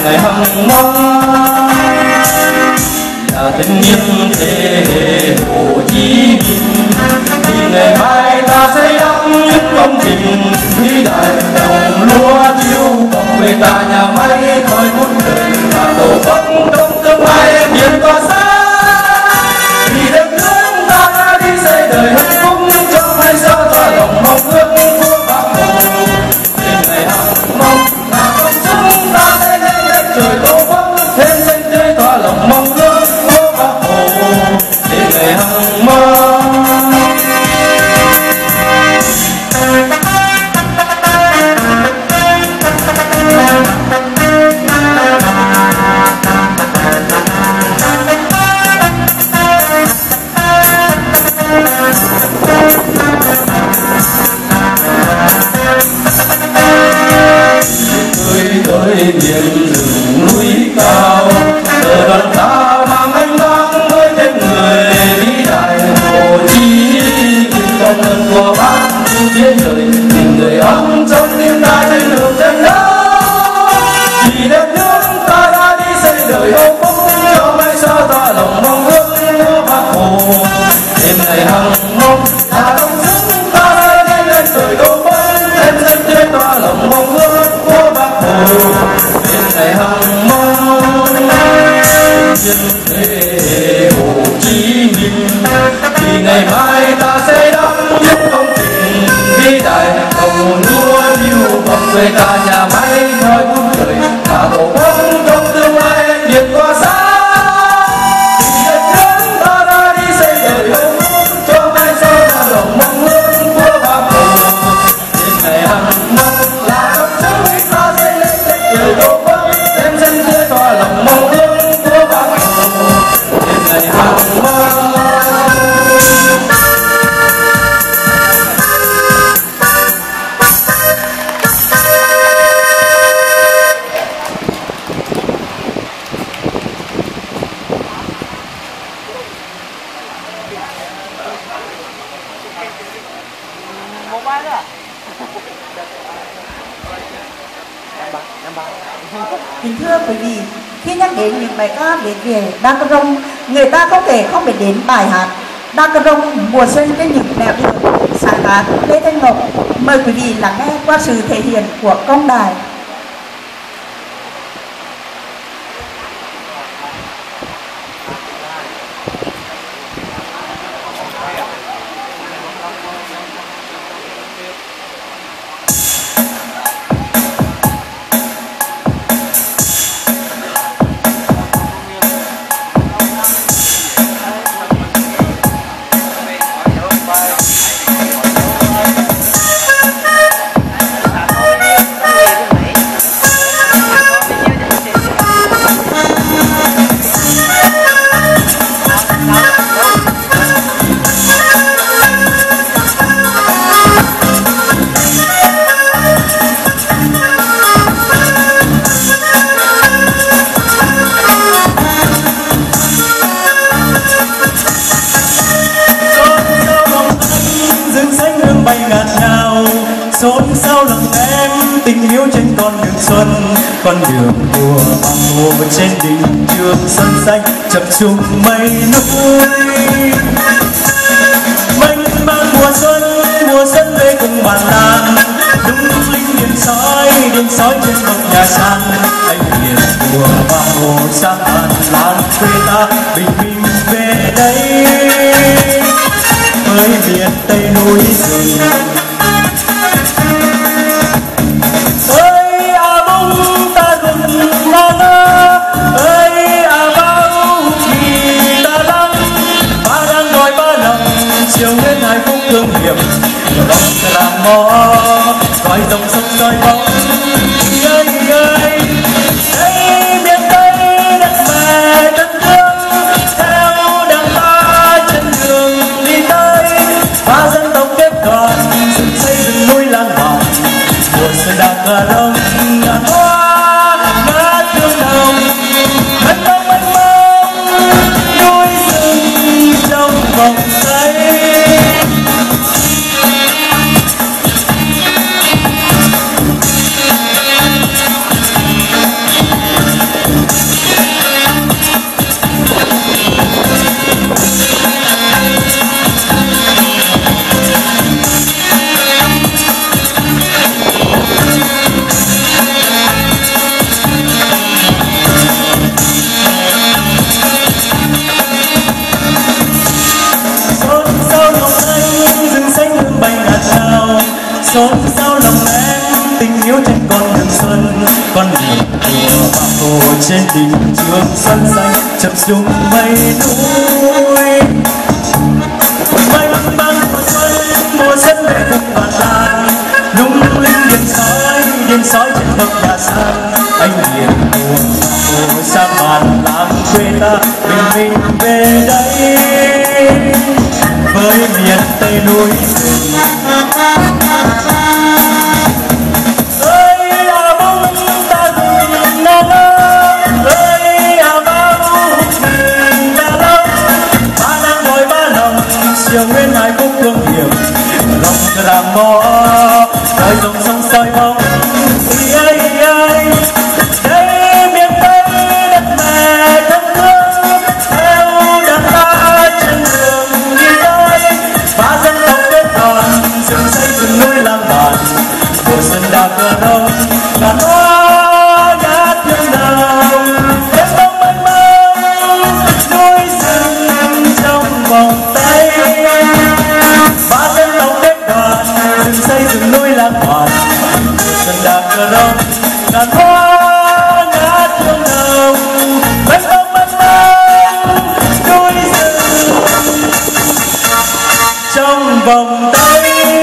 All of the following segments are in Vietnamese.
ngày hằng mong là tình nhân thế hệ Hồ Chí Minh. Thì ngày mai ta xây đắp những công trình vĩ đại, đồng lúa chiếu bóng về ta nhà máy khói cuốn đời và tổ quốc trong tương lai biển tỏa sáng. Vì đất nước ta đã đi xây đời hạnh phúc cho mai sau ta lòng mong ước của Bác Hồ. Đến ngày hằng mong là con chúng ta sẽ lên đất trời tổ quốc thêm xanh tươi tỏa lòng mong ước của Bác Hồ. Đến ngày hằng mong miền rừng núi cao, giờ đoàn ta mang anh mang với thêm người vĩ đại Hồ Chí Minh. Công ơn của Bác cứu tiến đời, tình người ấm trong tim ta trên đường tranh đấu. Vì đất nước ta đã đi xây đời hạnh phúc cho mai sau ta lòng mong ước của Bác Hồ. Đêm ngày hằng mong là đông chúng ta đã lên lên trời đô vân thêm xanh tươi tỏa lòng mong ước của Bác Hồ. Ngày hằng mong nhân thế hệ Hồ Chí Minh. Thì ngày mai ta sẽ đắp những công trình vĩ đại, đồng lúa yêu bóng về ta nhà máy khói cuốn trời và tổ quốc trong tương lai biển tỏa sáng. Vì đất nước ta đã đi xây đời hạnh phúc cho mai sau ta lòng mong ước của Bác Hồ. Đến ngày hằng mong là công chúng ta sẽ lên đất trời tổ quốc thêm xanh tươi tỏa lòng mong ước của Bác Hồ. Đến ngày hằng mong một bài nữa. Kính thưa quý vị, khi nhắc đến những bài ca viết về Đa Cơ Rông, người ta không thể không biết đến bài hát Đa Cơ Rông mùa xuân trên những nẻo đường, sáng tác Lê Thanh Ngọc. Mời quý vị lắng nghe qua sự thể hiện của công đài. xôn xao lòng em tình yêu trên con đường xuân, con đường của Bác Hồ trên đỉnh Trường Sơn xanh chập trùng mây núi. Mênh mang mùa xuân về cùng bản làng, lung linh điện soi trên một nhà sàn. Anh hiền của Bác Hồ sang bản làng quê ta bình minh về đây, với miền Tây núi rừng. Chiều lên hai phút thương hiểm, lòng làm mò coi dòng sông soi bóng. Ơi ơi, đây miền Tây đất mẹ đất nước, theo đàn ta trên đường đi tới, ba dân tộc kết còn. hồ trên đỉnh trường sân xanh chập rung mây núi mây băng mùa xuân về cùng bản làng lung linh điện soi trên bậc nhà sàn anh hiền hồ sang bản làng quê ta bình minh về đây với miền tây núi rừng ơi à bông ta cùng nắng ơi à bông mình ta lâu ba năm đôi ba lòng chiều nguyên hải phúc thương hiểm lòng ràng mò đời dòng sông soi bóng ơi đây miền tây đất mẹ thân thương theo đàn ta trên đường đi tới ba dân tộc kết đoàn rừng xây rừng núi làng bản mùa xuân đào cờ đông ngàn hoa ngát hương đào đêm đông mênh mông núi rừng trong vòng tay ba dân tộc kết đoàn rừng xây rừng núi làng bản mùa xuân đào cờ đông ngàn hoa ngát hương đào mênh mông núi rừng trong vòng tay.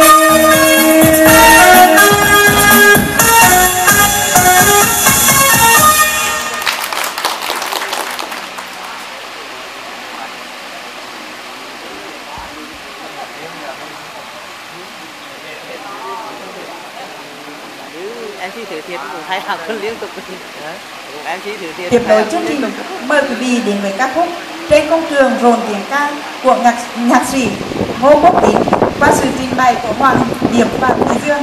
MC Thử Thiệt cũng hay học liên tục MC Thử Thiệt. Tiếp nối chương trình mời quý vị đến với ca khúc Trên công trường rộn tiếng ca của nhạc sĩ Ngô Quốc Tín qua sự trình bày của Hoàng Điệp và Thùy Dương.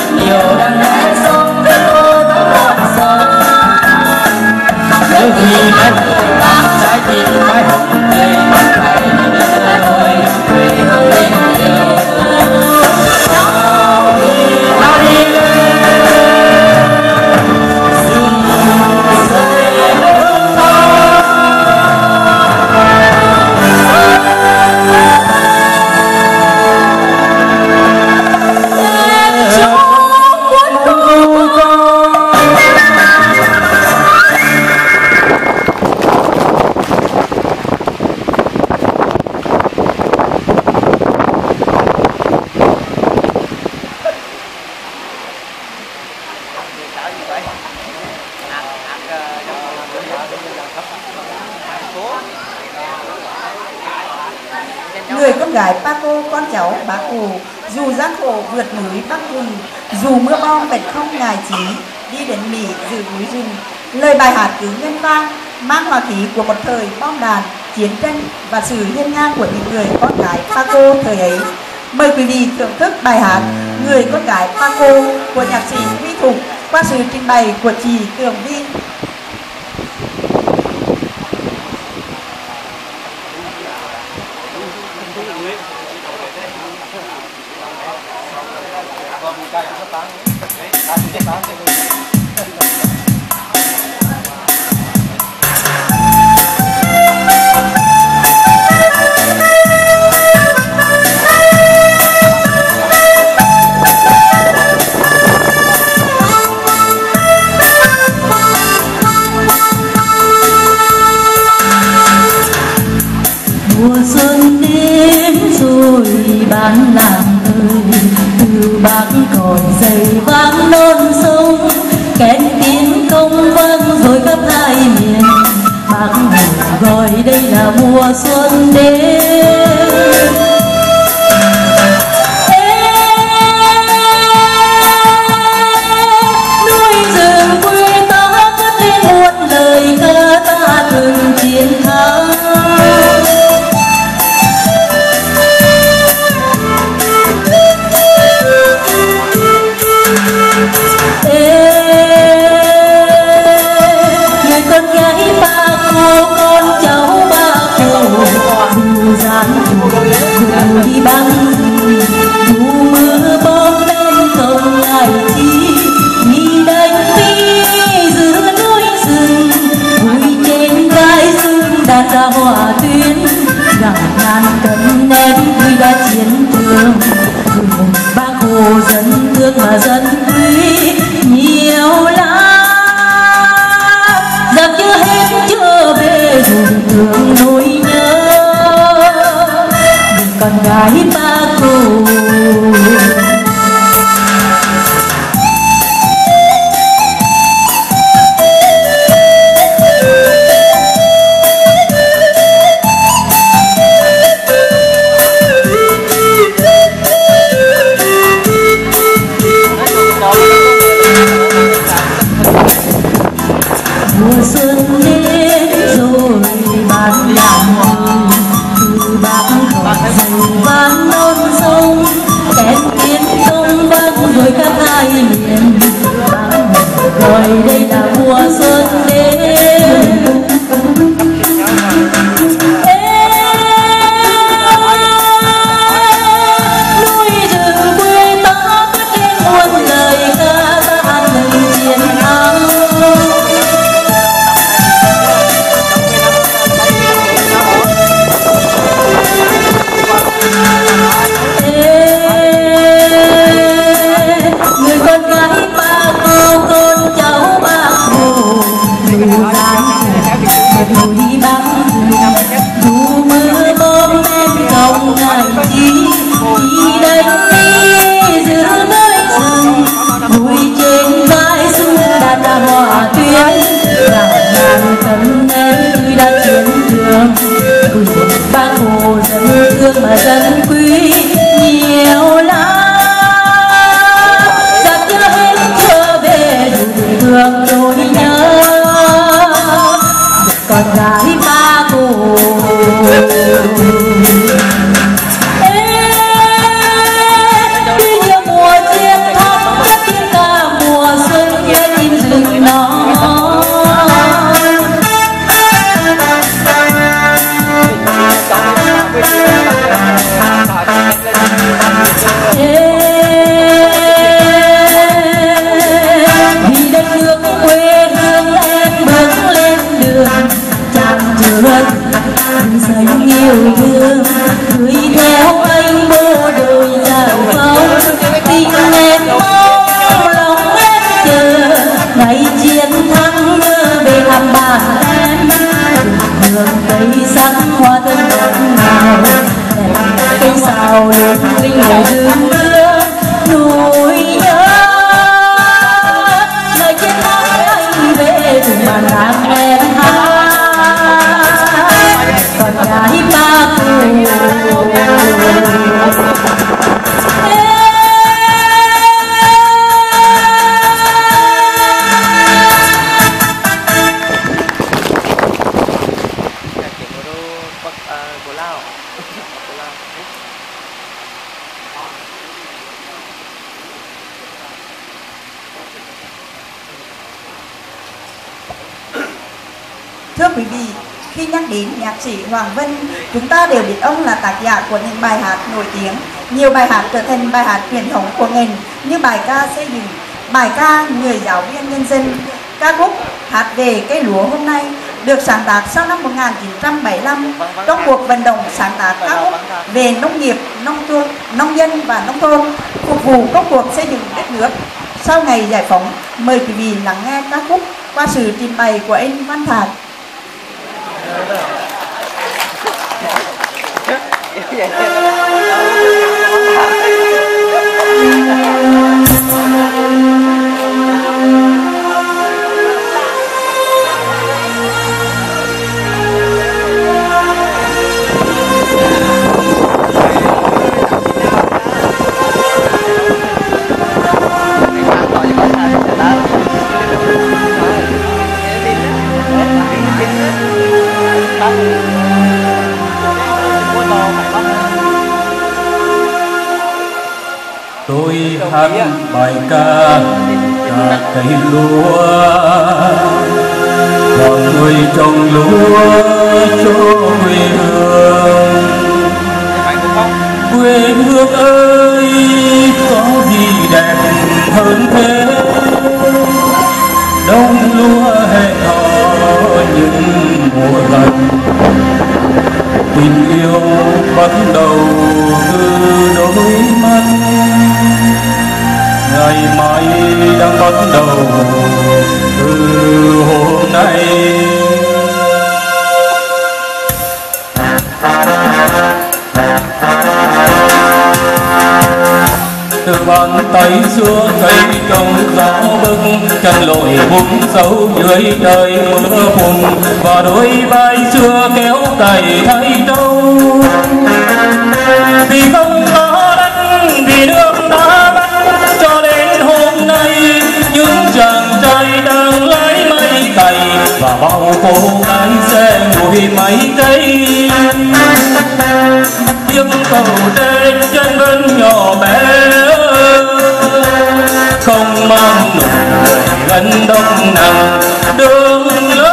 nhiều đàn nghe sông đến cô thắm ngọt sông nếu thì mai bác trái tim mai hồng tươi phải nhớ thôi quê hương mình nhiều nào đi rừng rơi hương thơm Người con gái Paco con cháu bác Hồ dù gian khổ vượt núi bắc vùng, dù mưa bom vẫn không ngại chí đi đến Mỹ giữ núi rừng. Lời bài hát cứ ngân vang mang hòa khí của một thời bom đạn, chiến tranh và sự hiên ngang của những người con gái Paco thời ấy. Mời quý vị thưởng thức bài hát Người con gái Paco của nhạc sĩ Huy Thục qua sự trình bày của chị Tường Vi. Mùa xuân đến rồi bán làng ơi, từ bác còn dày vang non sông, kèn tiếng công vang rồi khắp hai miền. Bác Hồ gọi đây là mùa xuân đến. Núi rừng quê ta cất lên muôn lời ca ta từng chiến thắng. Người con gái Paco con cháu Paco dù gian khổ dù đi băng dù mưa bom lên không ngại chi đi đánh đi giữa núi rừng vui trên vai rừng đàn ra hòa tuyến gạo ngàn cân nén vui đã chiến trường Bác Hồ dân thương mà dân quý nhiều lắm giặc chưa hết chưa về hùng thương nỗi nhớ người con gái Paco. Mùa xuân đến rồi bán làng từ bác còn dày vang non sông, Thưa quý vị, khi nhắc đến nhạc sĩ Hoàng Vân, chúng ta đều biết ông là tác giả của những bài hát nổi tiếng. Nhiều bài hát trở thành bài hát truyền thống của ngành như bài ca xây dựng, bài ca Người giáo viên nhân dân, ca khúc Hát về cây lúa hôm nay được sáng tác sau năm 1975 trong cuộc vận động sáng tác ca khúc về nông nghiệp, nông dân và nông thôn, phục vụ công cuộc xây dựng đất nước sau ngày giải phóng. Mời quý vị lắng nghe ca khúc qua sự trình bày của anh Văn Thạc. Tôi hát bài ca cây lúa, còn người trồng lúa cho quê hương. Quê hương ơi, có gì đẹp hơn thế, đông lúa hẹn hò những mùa lạnh. Tình yêu bắt đầu từ đôi mắt, ngày mai đang bắt đầu từ hôm nay. Từ bàn tay xưa cây trồng gió bấc, chân lội bùn sâu dưới trời mưa phùn, và đôi vai xưa kéo cày thay trâu. Vì không có đất, vì nước đã bắt, cho đến hôm nay những chàng trai đang lái máy cày và bao cô gái xe ngồi máy cây. Tiếng cầu trên chân bên nhỏ bé không mang nụ cười gánh đông nặng, đường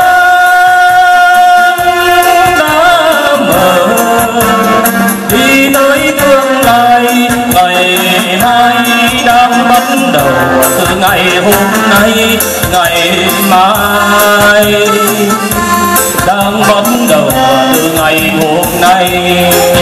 lớn đã mở đi tới tương lai. Ngày mai đang bắt đầu từ ngày hôm nay, ngày mai đang bắt đầu từ ngày hôm nay.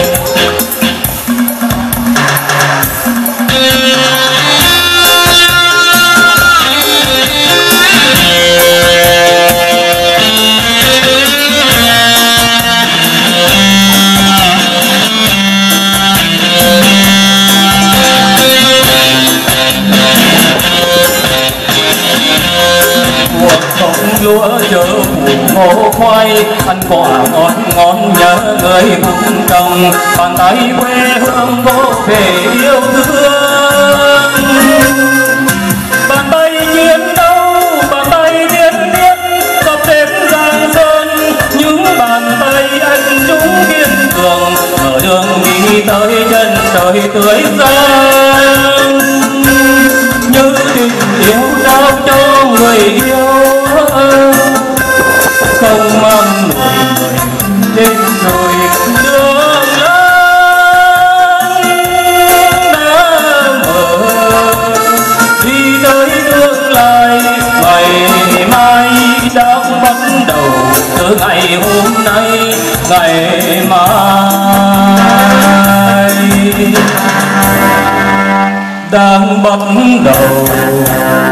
Lúa chợ phủ ngô khoai, ăn quả ngon ngon nhớ người vùng trồng, bàn tay quê hương vô về yêu thương. Bàn tay chiến đấu, bàn tay tiên tiến, cặp đêm giang sơn, những bàn tay anh dũng kiên cường, mở đường đi tới chân trời tươi sáng. Như tình yêu trao cho người yêu, không mang nỗi người đến rồi đường lớn đã mở đi tới tương lai. Ngày mai đang bắt đầu từ ngày hôm nay, ngày mai đang bắt đầu